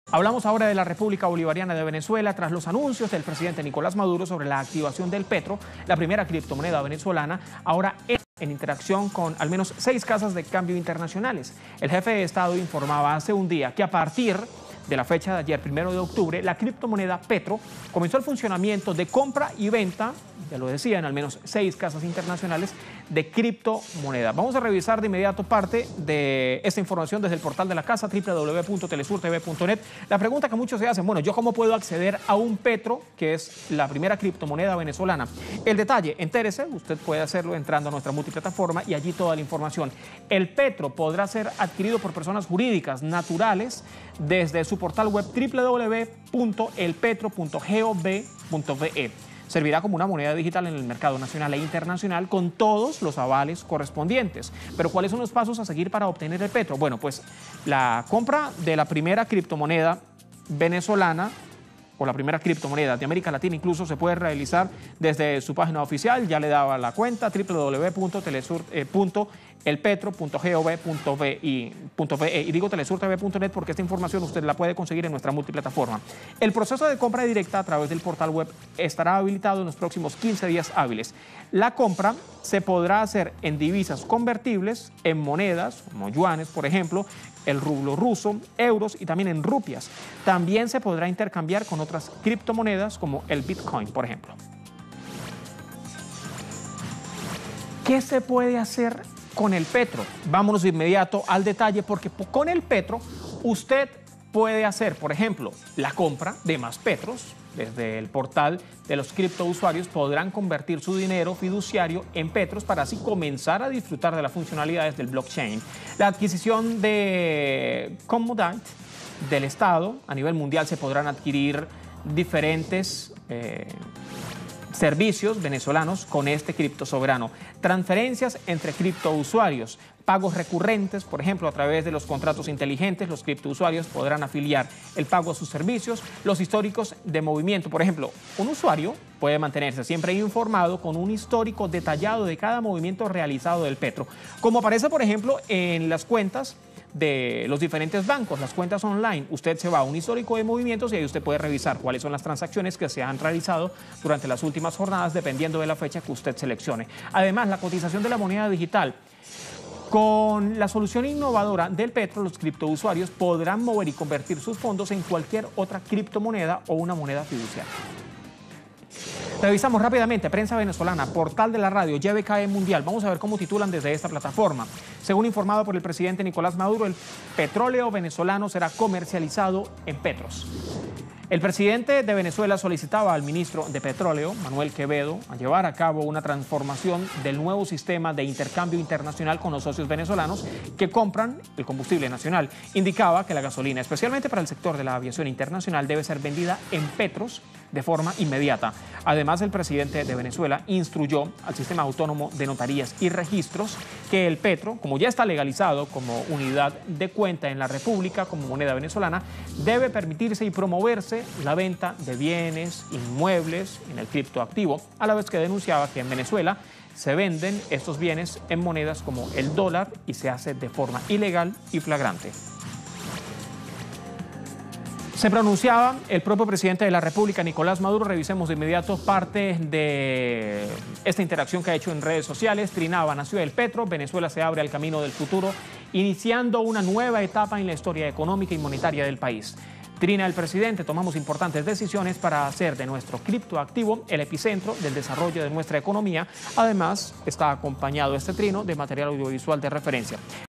Hablamos ahora de la República Bolivariana de Venezuela tras los anuncios del presidente Nicolás Maduro sobre la activación del Petro, la primera criptomoneda venezolana, ahora en interacción con al menos 6 casas de cambio internacionales. El jefe de Estado informaba hace un día que a partir de la fecha de ayer, 1 de octubre, la criptomoneda Petro comenzó el funcionamiento de compra y venta, ya lo decía, en al menos 6 casas internacionales de criptomonedas. Vamos a revisar de inmediato parte de esta información desde el portal de la casa, www.telesurtv.net. La pregunta que muchos se hacen, bueno, ¿yo cómo puedo acceder a un Petro, que es la primera criptomoneda venezolana? El detalle, entérese, usted puede hacerlo entrando a nuestra multiplataforma y allí toda la información. El Petro podrá ser adquirido por personas jurídicas naturales desde su portal web www.elpetro.gov.ve. Servirá como una moneda digital en el mercado nacional e internacional con todos los avales correspondientes. Pero ¿cuáles son los pasos a seguir para obtener el Petro? Bueno, pues la compra de la primera criptomoneda venezolana o la primera criptomoneda de América Latina incluso se puede realizar desde su página oficial. Ya le daba la cuenta www.elpetro.gov.ve y digo telesurtv.net porque esta información usted la puede conseguir en nuestra multiplataforma. El proceso de compra directa a través del portal web estará habilitado en los próximos 15 días hábiles. La compra se podrá hacer en divisas convertibles, en monedas como yuanes, por ejemplo, el rublo ruso, euros y también en rupias. También se podrá intercambiar con otras criptomonedas como el Bitcoin, por ejemplo. ¿Qué se puede hacer con el Petro? Vámonos de inmediato al detalle porque con el Petro usted puede hacer, por ejemplo, la compra de más Petros. Desde el portal de los criptousuarios podrán convertir su dinero fiduciario en Petros para así comenzar a disfrutar de las funcionalidades del blockchain. La adquisición de Commodite del Estado a nivel mundial se podrán adquirir diferentes servicios venezolanos con este cripto soberano. Transferencias entre criptousuarios, pagos recurrentes, por ejemplo, a través de los contratos inteligentes, los criptousuarios podrán afiliar el pago a sus servicios, los históricos de movimiento. Por ejemplo, un usuario puede mantenerse siempre informado con un histórico detallado de cada movimiento realizado del Petro, como aparece, por ejemplo, en las cuentas de los diferentes bancos, las cuentas online. Usted se va a un histórico de movimientos y ahí usted puede revisar cuáles son las transacciones que se han realizado durante las últimas jornadas dependiendo de la fecha que usted seleccione. Además, la cotización de la moneda digital. Con la solución innovadora del Petro, los criptousuarios podrán mover y convertir sus fondos en cualquier otra criptomoneda o una moneda fiduciaria. Revisamos rápidamente Prensa Venezolana, portal de la radio, YBKE Mundial. Vamos a ver cómo titulan desde esta plataforma. Según informado por el presidente Nicolás Maduro, el petróleo venezolano será comercializado en Petros. El presidente de Venezuela solicitaba al ministro de Petróleo, Manuel Quevedo, a llevar a cabo una transformación del nuevo sistema de intercambio internacional con los socios venezolanos que compran el combustible nacional. Indicaba que la gasolina, especialmente para el sector de la aviación internacional, debe ser vendida en Petros de forma inmediata. Además, el presidente de Venezuela instruyó al sistema autónomo de notarías y registros que el Petro, como ya está legalizado como unidad de cuenta en la República, como moneda venezolana, debe permitirse y promoverse la venta de bienes inmuebles en el criptoactivo, a la vez que denunciaba que en Venezuela se venden estos bienes en monedas como el dólar y se hace de forma ilegal y flagrante. Se pronunciaba el propio presidente de la República, Nicolás Maduro. Revisemos de inmediato parte de esta interacción que ha hecho en redes sociales. Trinaba, nació el Petro, Venezuela se abre al camino del futuro, iniciando una nueva etapa en la historia económica y monetaria del país. Trina el presidente, tomamos importantes decisiones para hacer de nuestro criptoactivo el epicentro del desarrollo de nuestra economía. Además, está acompañado este trino de material audiovisual de referencia.